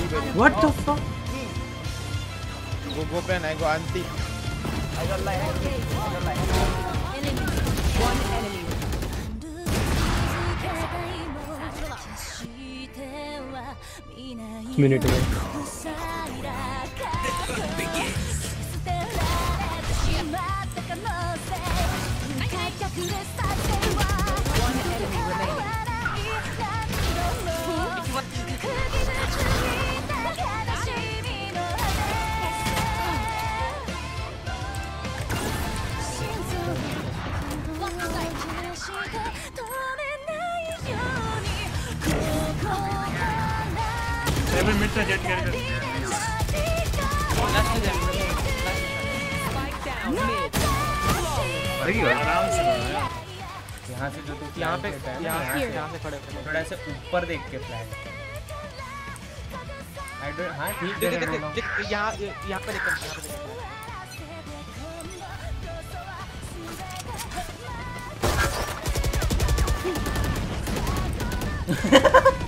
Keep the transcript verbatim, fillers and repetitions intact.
What the fuck? Go go pen, I go anti. I got light. I got light. One enemy. Minute away. One enemy remaining. Seven minutes are jet carrier. Spike down mid. आराम से यहाँ से जो तू यहाँ पे प्लान यहाँ यहाँ से से यहाँ से खड़े खड़े थोड़ा सा ऊपर देख के प्लान आई डोंट हाँ ठीक देख है देख देख देख यहाँ यहाँ पे देख यहाँ पे देख